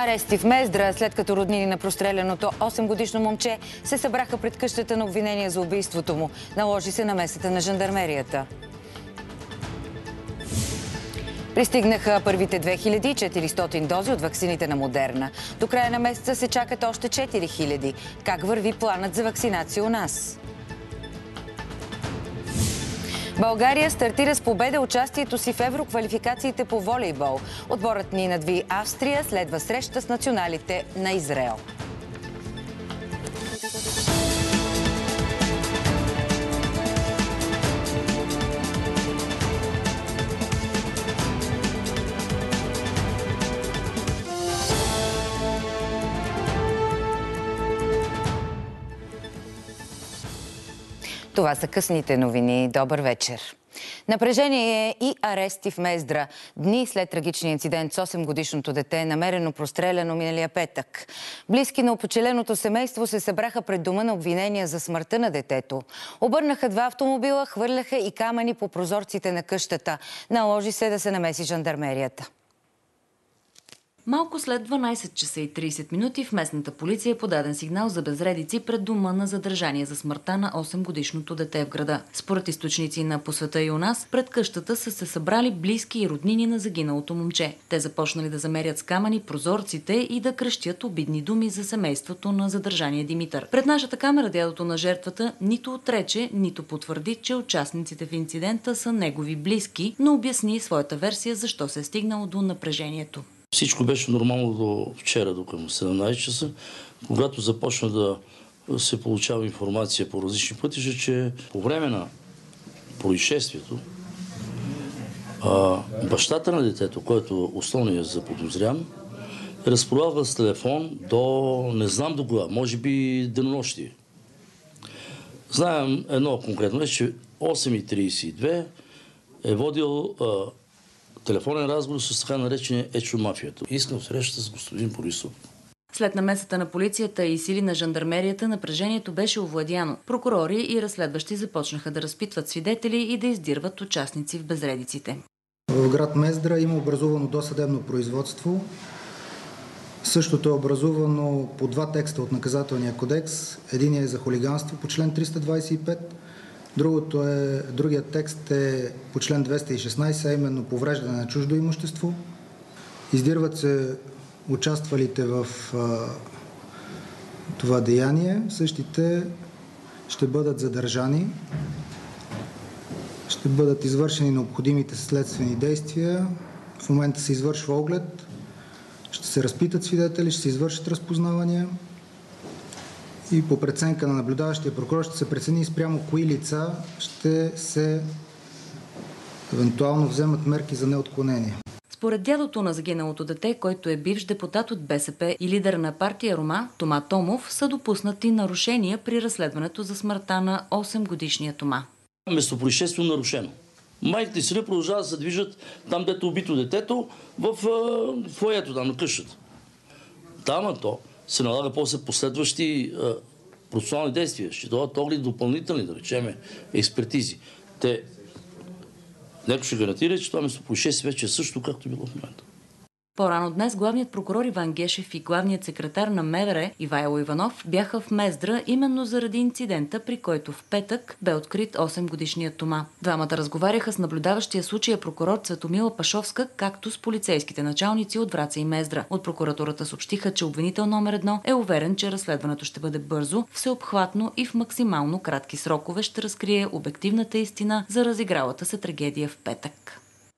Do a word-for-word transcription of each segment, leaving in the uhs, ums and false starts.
Арести в Мездра, след като роднини на простреляното осемгодишно момче се събраха пред къщата на обвинение за убийството му. Наложи се намесата на жандармерията. Пристигнаха първите две хиляди и четиристотин дози от ваксините на Модерна. До края на месеца се чакат още четири хиляди. Как върви планът за вакцинация у нас? България стартира с победа участието си в евроквалификациите по волейбол. Отборът ни надви Австрия, следва среща с националите на Израел. Това са късните новини. Добър вечер. Напрежение и арести в Мездра. Дни след трагичния инцидент с осемгодишното дете, намерено простреляно миналия петък. Близки на опечеленото семейство се събраха пред дома на обвинения за смъртта на детето. Обърнаха два автомобила, хвърляха и камъни по прозорците на къщата. Наложи се да се намеси жандармерията. Малко след дванайсет часа и трийсет минути в местната полиция е подаден сигнал за безредици пред дома на задържание за смъртта на осемгодишното дете в града. Според източници на По света и у нас, пред къщата са се събрали близки и роднини на загиналото момче. Те започнали да замерят с камъни прозорците и да крещят обидни думи за семейството на задържания Димитър. Пред нашата камера дядото на жертвата нито отрече, нито потвърди, че участниците в инцидента са негови близки, но обясни своята версия защо се е стигнало до напрежението. Всичко беше нормално до вчера, до към седемнайсет часа, когато започна да се получава информация по различни пътища, че по време на происшествието а, бащата на детето, който е основният заподозрян, е разполагал с телефон до не знам до кога, може би денонощие. Знаем едно конкретно, е, че осем и трийсет и две е водил а, телефонен разговор с така наречения Ечо мафията. Искам среща с господин Борисов. След намесата на полицията и сили на жандармерията, напрежението беше овладяно. Прокурори и разследващи започнаха да разпитват свидетели и да издирват участници в безредиците. В град Мездра има образувано досъдебно производство. Същото е образувано по два текста от наказателния кодекс. Единият е за хулиганство по член триста двайсет и пет. Другото е, другият текст е по член двеста и шестнайсет, а именно повреждане на чуждо имущество. Издирват се участвалите в а, това деяние. Същите ще бъдат задържани. Ще бъдат извършени необходимите следствени действия. В момента се извършва оглед. Ще се разпитат свидетели, ще се извършат разпознавания. И по преценка на наблюдаващия прокурор ще се прецени спрямо кои лица ще се евентуално вземат мерки за неотклонение. Според дядото на загиналото дете, който е бивш депутат от БСП и лидер на партия Рома, Тома Томов, са допуснати нарушения при разследването за смъртта на осемгодишния Тома. Местопроизшествие нарушено. Майките и сина продължават да се движат там, дето убито детето, в фоайето там на къщата. Там то се налага после последващи а, процесуални действия. Ще дадат оглед допълнителни, да речеме, експертизи. Те, някой ще гарантира, че това местопроизшествие вече е също, както било в момента. По-рано днес главният прокурор Иван Гешев и главният секретар на МВР Ивайло Иванов бяха в Мездра именно заради инцидента, при който в петък бе открит осемгодишният Тома. Двамата разговаряха с наблюдаващия случая прокурор Цветомила Пашовска, както с полицейските началници от Враца и Мездра. От прокуратурата съобщиха, че обвинител номер едно е уверен, че разследването ще бъде бързо, всеобхватно и в максимално кратки срокове ще разкрие обективната истина за разигралата се трагедия в петък.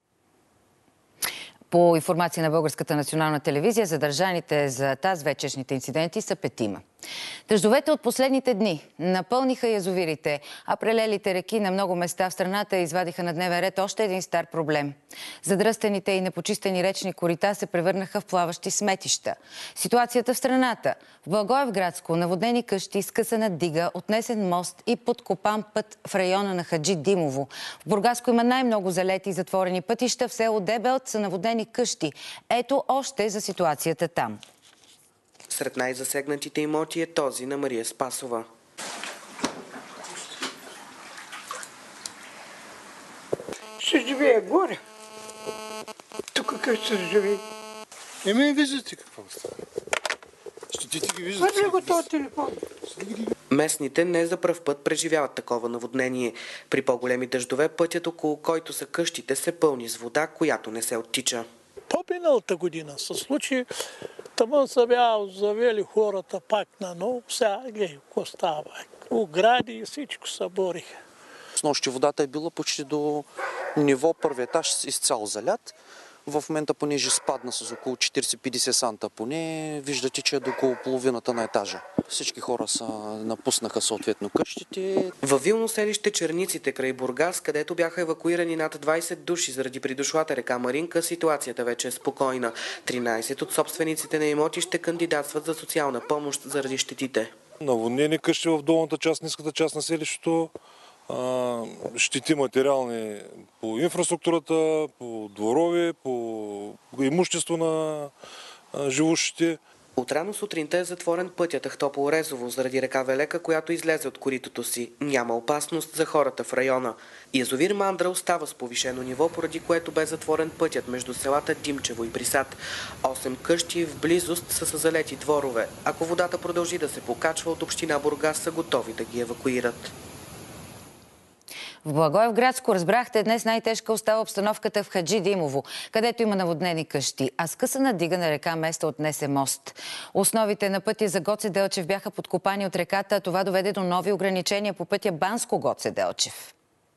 По информация на Българската национална телевизия, задържаните за тази вечершните инциденти са петима. Дъждовете от последните дни напълниха язовирите, а прелелите реки на много места в страната извадиха на дневен ред още един стар проблем. Задръстените и непочистени речни корита се превърнаха в плаващи сметища. Ситуацията в страната. В Благоевградско наводнени къщи, скъсана дига, отнесен мост и подкопан път в района на Хаджи Димово. В Бургаско има най-много залети и затворени пътища. В село Дебелт са наводнени къщи. Ето още за ситуацията там. Сред най-засегнатите имоти е този на Мария Спасова. Ще живея горе. Тук къде ще живее. Еми, виждате какво става. Щетите ги виждате. Върви го този телефон. Местните не за пръв път преживяват такова наводнение. При по-големи дъждове пътят, около който са къщите, се пълни с вода, която не се оттича. По-миналата година се случи, тъмън са бял, завели хората пак на ново. Сега, гледай, какво става? Огради и всичко събориха. С нощи водата е била почти до ниво първи етаж, изцяло залят. В момента, понеже спадна с около четирийсет-петдесет санта поне, виждате, че е до около половината на етажа. Всички хора са напуснаха съответно къщите. Във вилно селище Черниците край Бургас, където бяха евакуирани над двайсет души заради придошлата река Маринка, ситуацията вече е спокойна. тринайсет от собствениците на имоти ще кандидатстват за социална помощ заради щетите. Наводнени къщи в долната част, ниската част на селището, щети материални по инфраструктурата, по дворови, по имущество на живущите. Отрано сутринта е затворен пътят Ахтопол-Резово заради река Велека, която излезе от коритото си. Няма опасност за хората в района. Язовир Мандра остава с повишено ниво, поради което бе затворен пътят между селата Димчево и Присад. Осем къщи в близост са с залети дворове. Ако водата продължи да се покачва, от община Бургас са готови да ги евакуират. В Благоевградско разбрахте, днес най-тежка остава обстановката в Хаджидимово, където има наводнени къщи, а скъсана дига на река Места отнесе мост. Основите на пътя за Гоце Делчев бяха подкопани от реката, а това доведе до нови ограничения по пътя Банско-Гоце Делчев.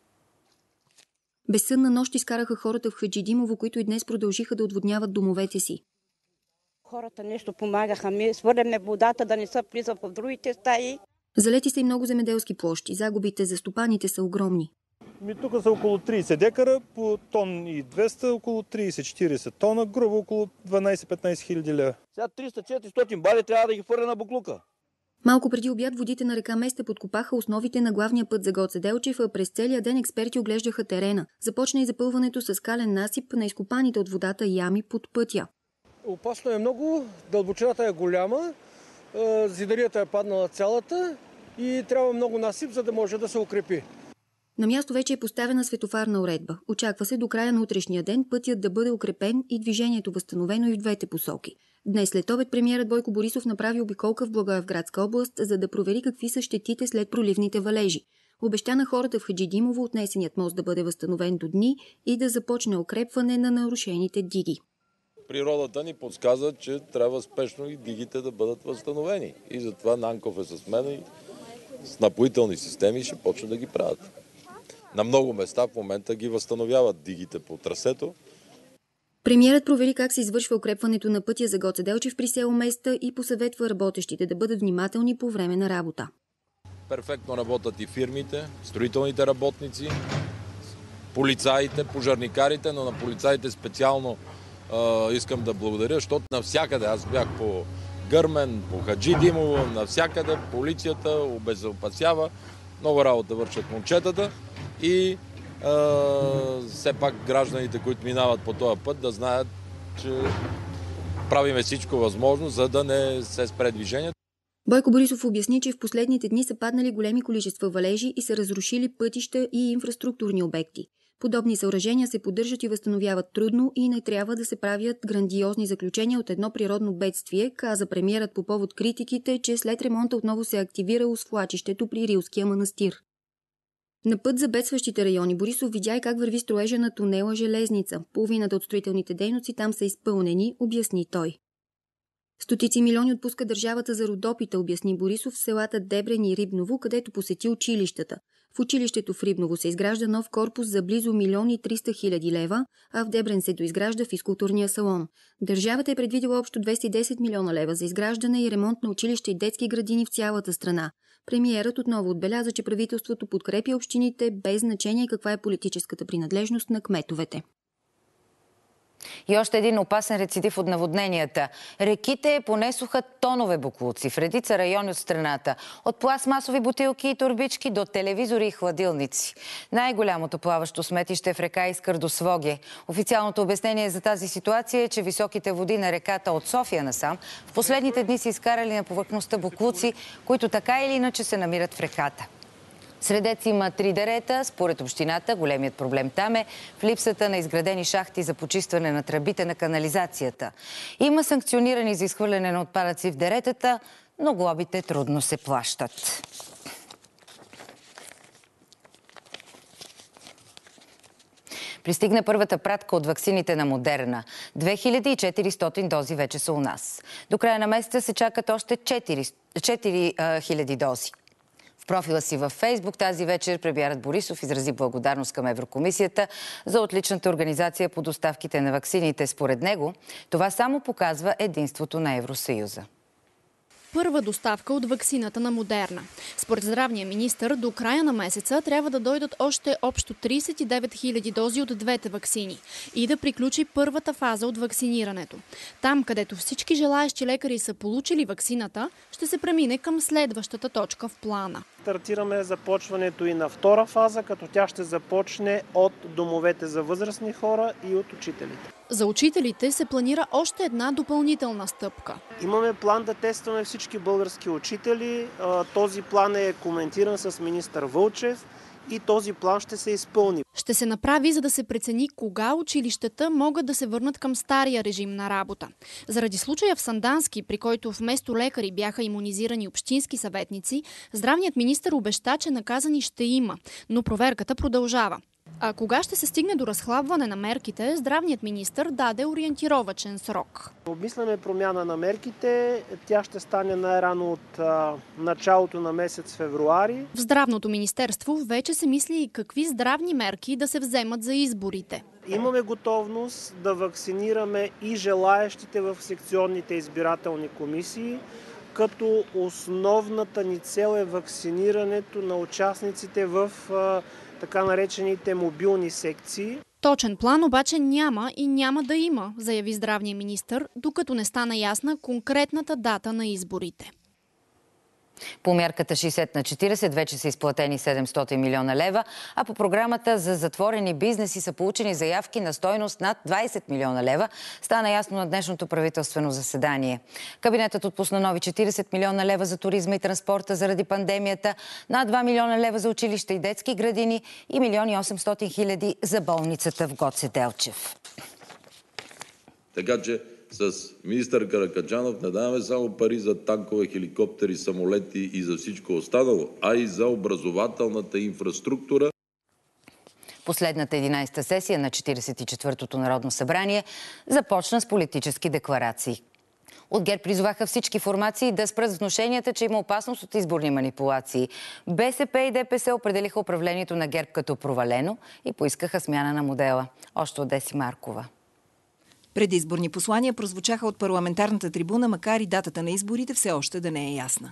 Безсънна нощ изкараха хората в Хаджидимово, които и днес продължиха да отводняват домовете си. Хората нещо помагаха ми, свърляме водата да не се влиза в другите стаи. Залети са и много земеделски площи. Загубите за стопаните са огромни. Ми тук са около трийсет декара, по тон и двеста, около трийсет-четирийсет тона, грубо около дванайсет-петнайсет хиляди лева. Сега триста-четиристотин бали трябва да ги хвърля на буклука. Малко преди обяд водите на река Места подкопаха основите на главния път за Гоце Делчев, а през целия ден експерти оглеждаха терена. Започна и запълването с скален насип на изкопаните от водата ями под пътя. Опасно е много, дълбочината е голяма, зидарията е паднала цялата и трябва много насип, за да може да се укрепи. На място вече е поставена светофарна уредба. Очаква се до края на утрешния ден пътят да бъде укрепен и движението възстановено и в двете посоки. Днес след обед премиерът Бойко Борисов направи обиколка в Благоевградска област, за да провери какви са щетите след проливните валежи. Обеща на хората в Хаджидимово отнесеният мост да бъде възстановен до дни и да започне укрепване на нарушените диги. Природата ни подсказа, че трябва спешно и дигите да бъдат възстановени. И затова Нанков е с мен и с напоителни системи ще почне да ги правят. На много места в момента ги възстановяват дигите по трасето. Премиерът провери как се извършва укрепването на пътя за Гоце Делчев при село Места и посъветва работещите да бъдат внимателни по време на работа. Перфектно работят и фирмите, строителните работници, полицаите, пожарникарите, но на полицаите специално Uh, искам да благодаря, защото навсякъде, аз бях по Гърмен, по Хаджидимово, навсякъде полицията обезопасява, много работа вършат момчетата и uh, все пак гражданите, които минават по този път, да знаят, че правиме всичко възможно, за да не се спре движението. Бойко Борисов обясни, че в последните дни са паднали големи количества валежи и са разрушили пътища и инфраструктурни обекти. Подобни съоръжения се поддържат и възстановяват трудно и не трябва да се правят грандиозни заключения от едно природно бедствие, каза премиерът по повод критиките, че след ремонта отново се активирало свлачището при Рилския манастир. На път за бедстващите райони Борисов видя и как върви строежа на тунела Железница. Половината от строителните дейности там са изпълнени, обясни той. Стотици милиони отпуска държавата за Родопите, обясни Борисов в селата Дебрен и Рибново, където посети училищата. В училището в Рибново се изгражда нов корпус за близо милион и триста хиляди лева, а в Дебрен се доизгражда физкултурния салон. Държавата е предвидила общо двеста и десет милиона лева за изграждане и ремонт на училища и детски градини в цялата страна. Премиерът отново отбеляза, че правителството подкрепя общините без значение каква е политическата принадлежност на кметовете. И още един опасен рецидив от наводненията. Реките понесоха тонове боклуци в редица райони от страната. От пластмасови бутилки и турбички до телевизори и хладилници. Най-голямото плаващо сметище в река Искър до Своге. Официалното обяснение за тази ситуация е, че високите води на реката от София насам в последните дни са изкарали на повърхността боклуци, които така или иначе се намират в реката. Средец има три дерета. Според общината, големият проблем там е в липсата на изградени шахти за почистване на тръбите на канализацията. Има санкционирани за изхвърляне на отпадъци в деретата, но глобите трудно се плащат. Пристигна първата пратка от ваксините на Модерна. две хиляди и четиристотин дози вече са у нас. До края на месеца се чакат още четири хиляди дози. В профила си във Фейсбук тази вечер премиерът Борисов изрази благодарност към Еврокомисията за отличната организация по доставките на ваксините. Според него, това само показва единството на Евросъюза. Първа доставка от ваксината на Модерна. Според здравния министър, до края на месеца трябва да дойдат още общо тридесет и девет хиляди дози от двете ваксини и да приключи първата фаза от вакцинирането. Там, където всички желаещи лекари са получили ваксината, ще се премине към следващата точка в плана. Стартираме започването и на втора фаза, като тя ще започне от домовете за възрастни хора и от учителите. За учителите се планира още една допълнителна стъпка. Имаме план да тестваме всички български учители. Този план е коментиран с министър Вълчев и този план ще се изпълни. Ще се направи, за да се прецени кога училищата могат да се върнат към стария режим на работа. Заради случая в Сандански, при който вместо лекари бяха имунизирани общински съветници, здравният министър обеща, че наказани ще има, но проверката продължава. А кога ще се стигне до разхлабване на мерките, здравният министър даде ориентировачен срок. Обмисляме промяна на мерките. Тя ще стане най-рано от а, началото на месец февруари. В здравното министерство вече се мисли и какви здравни мерки да се вземат за изборите. Имаме готовност да вакцинираме и желаещите в секционните избирателни комисии, като основната ни цел е вакцинирането на участниците в а, така наречените мобилни секции. Точен план обаче няма и няма да има, заяви здравния министър, докато не стана ясна конкретната дата на изборите. По мярката шейсет на четирийсет вече са изплатени седемстотин милиона лева, а по програмата за затворени бизнеси са получени заявки на стойност над двайсет милиона лева. Стана ясно на днешното правителствено заседание. Кабинетът отпусна нови четирийсет милиона лева за туризма и транспорта заради пандемията, над два милиона лева за училища и детски градини и милион и осемстотин хиляди за болницата в Гоце Делчев. Така че с министър Каракачанов не даваме само пари за танкове, хеликоптери, самолети и за всичко останало, а и за образователната инфраструктура. Последната единайсета сесия на четирийсет и четвъртото Народно събрание започна с политически декларации. От ГЕРБ призоваха всички формации да спрат внушенията, че има опасност от изборни манипулации. БСП и ДПС определиха управлението на ГЕРБ като провалено и поискаха смяна на модела. Още от Деси Маркова. Предизборни послания прозвучаха от парламентарната трибуна, макар и датата на изборите все още да не е ясна.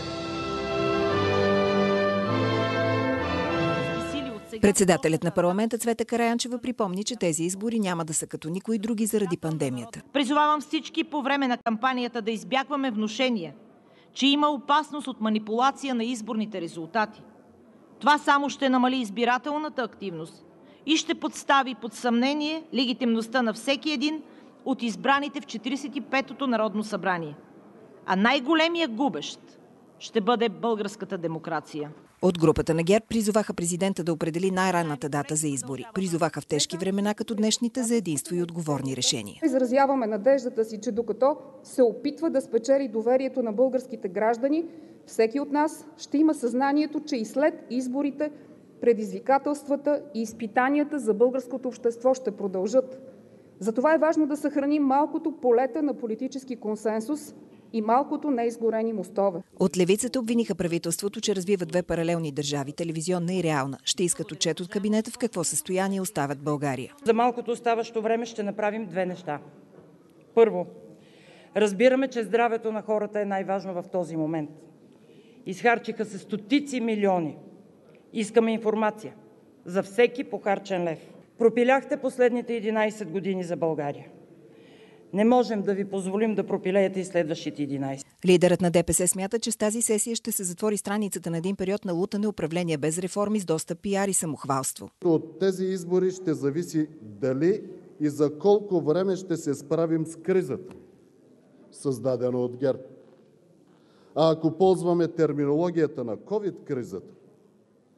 Председателят на парламента Цвета Караянчева припомни, че тези избори няма да са като никои други заради пандемията. Призовавам всички по време на кампанията да избягваме внушения, че има опасност от манипулация на изборните резултати. Това само ще намали избирателната активност и ще подстави под съмнение легитимността на всеки един от избраните в четирийсет и петото Народно събрание. А най-големият губещ ще бъде българската демокрация. От групата на ГЕРБ призоваха президента да определи най-ранната дата за избори. Призоваха в тежки времена като днешните за единство и отговорни решения. Изразяваме надеждата си, че докато се опитва да спечели доверието на българските граждани, всеки от нас ще има съзнанието, че и след изборите предизвикателствата и изпитанията за българското общество ще продължат. Затова е важно да съхраним малкото полета на политически консенсус и малкото неизгорени мостове. От левицата обвиниха правителството, че развива две паралелни държави, телевизионна и реална. Ще искат отчет от кабинета в какво състояние остават България. За малкото оставащо време ще направим две неща. Първо, разбираме, че здравето на хората е най-важно в този момент. Изхарчиха се стотици милиони. Искаме информация за всеки похарчен лев. Пропиляхте последните единайсет години за България. Не можем да ви позволим да пропилеете и следващите единайсет. Лидерът на ДПС смята, че с тази сесия ще се затвори страницата на един период на лутане, управление без реформи, с доста пиар и самохвалство. От тези избори ще зависи дали и за колко време ще се справим с кризата, създадена от ГЕРБ. А ако ползваме терминологията на ковид кризата,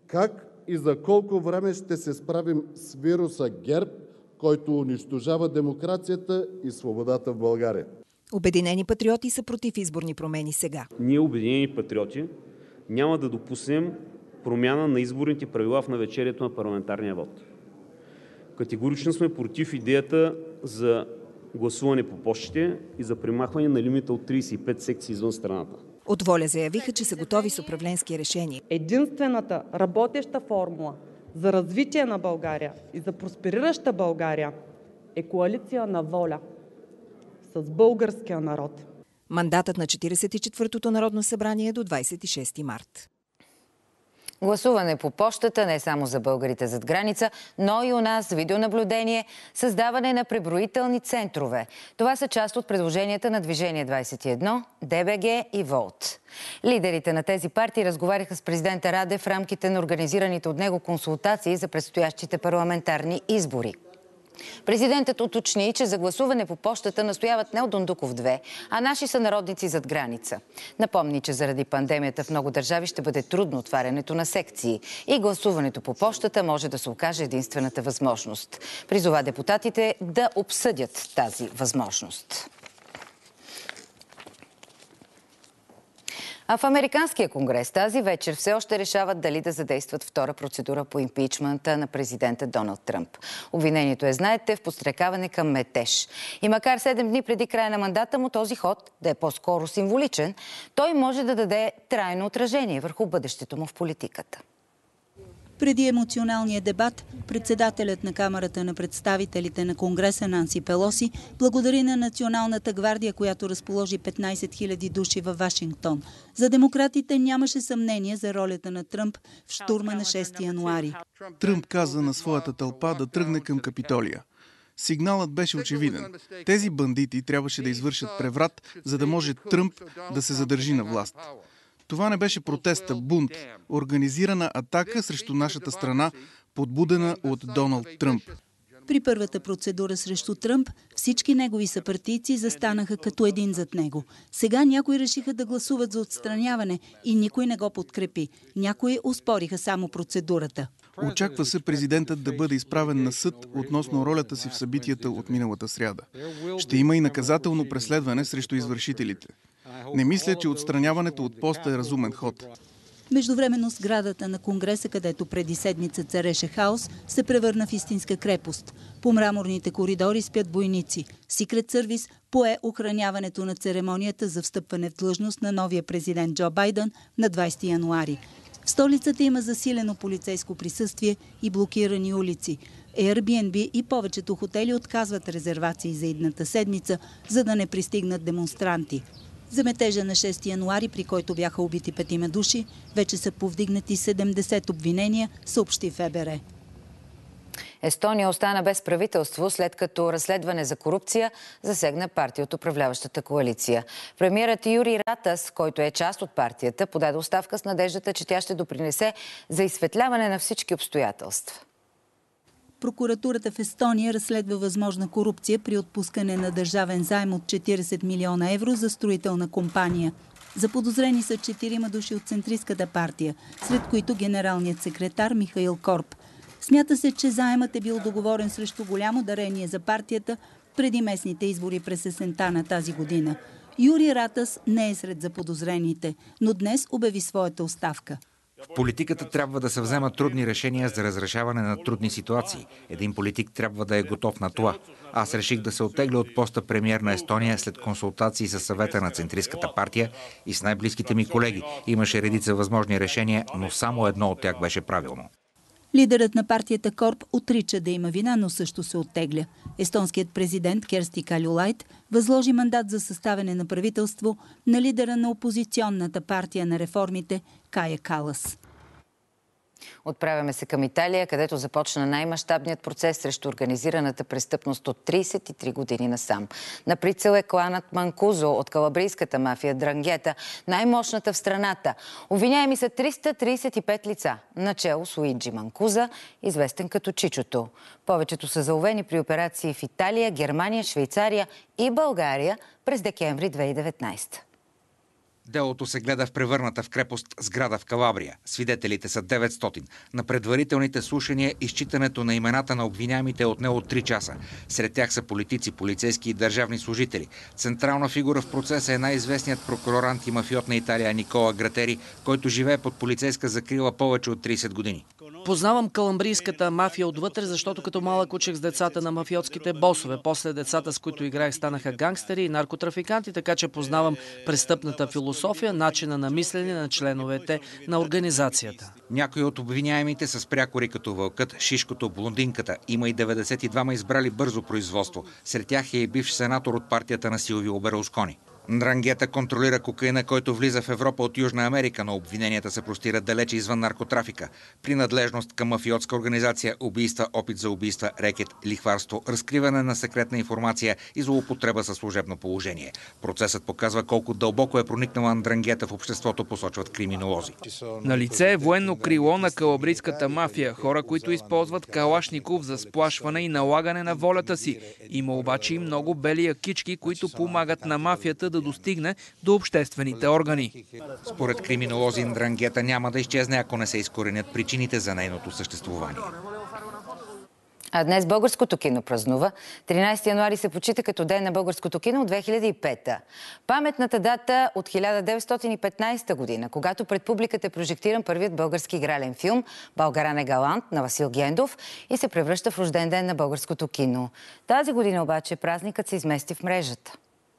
Как и за колко време ще се справим с вируса ГЕРБ, който унищожава демокрацията и свободата в България? Обединени патриоти са против изборни промени сега. Ние, Обединени патриоти, няма да допуснем промяна на изборните правила в навечерието на парламентарния вод. Категорично сме против идеята за гласуване по пощите и за премахване на лимита от тридесет и пет секции извън страната. От ВОЛЯ заявиха, че са готови с управленски решения. Единствената работеща формула за развитие на България и за просперираща България е коалиция на ВОЛЯ с българския народ. Мандатът на четиридесет и четвъртото Народно събрание е до двадесет и шести март. Гласуване по пощата не само за българите зад граница, но и у нас, видеонаблюдение, създаване на преброителни центрове. Това са част от предложенията на Движение двадесет и едно, ДБГ и ВОЛТ. Лидерите на тези партии разговаряха с президента Радев в рамките на организираните от него консултации за предстоящите парламентарни избори. Президентът уточни, че за гласуване по пощата настояват не от Дондуков две, а наши сънародници зад граница. Напомни, че заради пандемията в много държави ще бъде трудно отварянето на секции и гласуването по пощата може да се окаже единствената възможност. Призова депутатите да обсъдят тази възможност. А в Американския конгрес тази вечер все още решават дали да задействат втора процедура по импичмента на президента Доналд Тръмп. Обвинението е, знаете, в подстрекаване към метеж. И макар седем дни преди края на мандата му този ход да е по-скоро символичен, той може да даде трайно отражение върху бъдещето му в политиката. Преди емоционалния дебат, председателят на Камарата на представителите на Конгреса Нанси Пелоси благодари на Националната гвардия, която разположи петнадесет хиляди души във Вашингтон. За демократите нямаше съмнение за ролята на Тръмп в щурма на шести януари. Тръмп каза на своята тълпа да тръгне към Капитолия. Сигналът беше очевиден. Тези бандити трябваше да извършат преврат, за да може Тръмп да се задържи на власт. Това не беше протест, а бунт, организирана атака срещу нашата страна, подбудена от Доналд Тръмп. При първата процедура срещу Тръмп всички негови съпартийци застанаха като един зад него. Сега някои решиха да гласуват за отстраняване и никой не го подкрепи. Някои успориха само процедурата. Очаква се президентът да бъде изправен на съд относно ролята си в събитията от миналата сряда. Ще има и наказателно преследване срещу извършителите. Не мисля, че отстраняването от поста е разумен ход. Междувременно сградата на Конгреса, където преди седмица цареше хаос, се превърна в истинска крепост. По мраморните коридори спят бойници. Секрет Сървис пое охраняването на церемонията за встъпване в длъжност на новия президент Джо Байден на двадесети януари. В столицата има засилено полицейско присъствие и блокирани улици. Airbnb и повечето хотели отказват резервации за идната седмица, за да не пристигнат демонстранти. За метежа на шести януари, при който бяха убити петима души, вече са повдигнати седемдесет обвинения, съобщи ФБР. Естония остана без правителство, след като разследване за корупция засегна партия от управляващата коалиция. Премиерът Юри Ратас, който е част от партията, подаде оставка с надеждата, че тя ще допринесе за изсветляване на всички обстоятелства. Прокуратурата в Естония разследва възможна корупция при отпускане на държавен заем от четиридесет милиона евро за строителна компания. Заподозрени са четирима души от центристката партия, сред които генералният секретар Михаил Корб. Смята се, че заемът е бил договорен срещу голямо дарение за партията преди местните избори през есента на тази година. Юри Ратас не е сред заподозрените, но днес обяви своята оставка. В политиката трябва да се вземат трудни решения за разрешаване на трудни ситуации. Един политик трябва да е готов на това. Аз реших да се оттегля от поста премиер на Естония след консултации с съвета на центристката партия и с най-близките ми колеги. Имаше редица възможни решения, но само едно от тях беше правилно. Лидерът на партията Корб отрича да има вина, но също се оттегля. Естонският президент Керсти Калюлайд възложи мандат за съставяне на правителство на лидера на опозиционната партия на реформите Кая Калас. Отправяме се към Италия, където започна най-мащабният процес срещу организираната престъпност от тридесет и три години насам. На прицел е кланът Манкузо от калабрийската мафия Дрангета, най-мощната в страната. Обвиняеми са триста тридесет и пет лица, начело с Луиджи Манкуза, известен като Чичото. Повечето са заловени при операции в Италия, Германия, Швейцария и България през декември две хиляди и деветнадесета. Делото се гледа в превърната в крепост сграда в Калабрия. Свидетелите са деветстотин. На предварителните слушания изчитането на имената на обвиняемите е отнело три часа. Сред тях са политици, полицейски и държавни служители. Централна фигура в процеса е най-известният прокурор антимафиот на Италия Никола Гратери, който живее под полицейска закрила повече от трийсет години. Познавам каламбрийската мафия отвътре, защото като малък учих с децата на мафиотските босове. После децата, с които играех, станаха гангстери и наркотрафиканти, така че познавам престъпната философия, начина на мислене на членовете на организацията. Някои от обвиняемите са с прякори като Вълкът, Шишкото, Блондинката. Има и деветдесет и двама избрали бързо производство. Сред тях е и бивш сенатор от партията на Силвио Берлускони. Ндрангета контролира кокаина, който влиза в Европа от Южна Америка, но обвиненията се простират далече извън наркотрафика. Принадлежност към мафиотска организация, убийства, опит за убийства, рекет, лихварство, разкриване на секретна информация и злоупотреба със служебно положение. Процесът показва колко дълбоко е проникнала Ндрангета в обществото, посочват криминолози. На лице е военно крило на калабрийската мафия, хора, които използват калашников за сплашване и налагане на волята си. Има обаче и много бели якички, които помагат на мафията да достигне до обществените органи. Според криминолози Ндрангета няма да изчезне, ако не се изкоренят причините за нейното съществуване. А днес българското кино празнува. тринайсети януари се почита като ден на българското кино от две хиляди и пета. Паметната дата от хиляда деветстотин и петнайсета година, когато пред публиката е прожектиран първият български игрален филм «Българан е галант» на Васил Гендов и се превръща в рожден ден на българското кино. Тази година обаче празникът се измести в мрежата.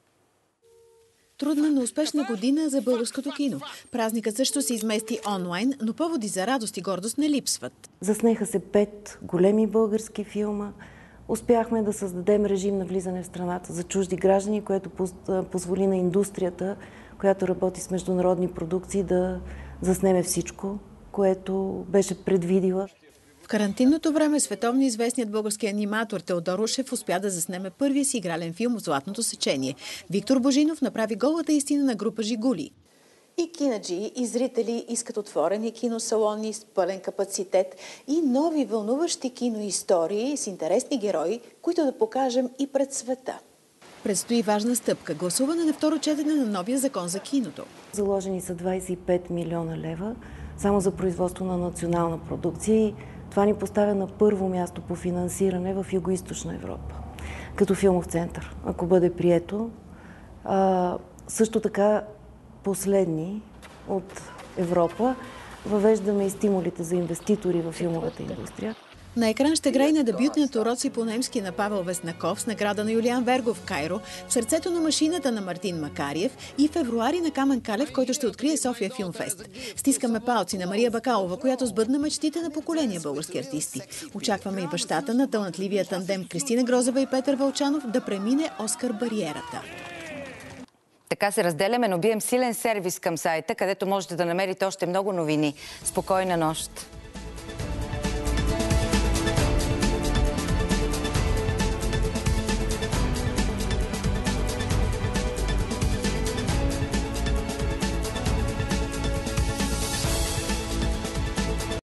Трудна, но успешна година за българското кино. Празникът също се измести онлайн, но поводи за радост и гордост не липсват. Заснеха се пет големи български филма. Успяхме да създадем режим на влизане в страната за чужди граждани, което позволи на индустрията, която работи с международни продукции, да заснеме всичко, което беше предвидила. В карантинното време световно известният български аниматор Теодор Ушев успя да заснеме първия си игрален филм «Златното сечение». Виктор Божинов направи голата истина на група «Жигули». И кинаджи, и зрители искат отворени киносалони с пълен капацитет и нови вълнуващи киноистории с интересни герои, които да покажем и пред света. Предстои важна стъпка – гласуване на второ четене на новия закон за киното. Заложени са двайсет и пет милиона лева само за производство на национална продукция и това ни поставя на първо място по финансиране в Югоизточна Европа, като филмов център, ако бъде прието. А, също така последни от Европа въвеждаме и стимулите за инвеститори в филмовата индустрия. На екран ще грае на дебютният уроци по немски на Павел Веснаков с награда на Юлиан Вергов в Кайро, в сърцето на машината на Мартин Макариев и февруари на Камен Калев, който ще открие София Филмфест. Стискаме палци на Мария Бакалова, която сбъдна мечтите на поколения български артисти. Очакваме и бащата на талантливия тандем Кристина Грозева и Петър Вълчанов да премине Оскар бариерата. Така се разделяме, но бием силен сервис към сайта, където можете да намерите още много новини. Спокойна нощ!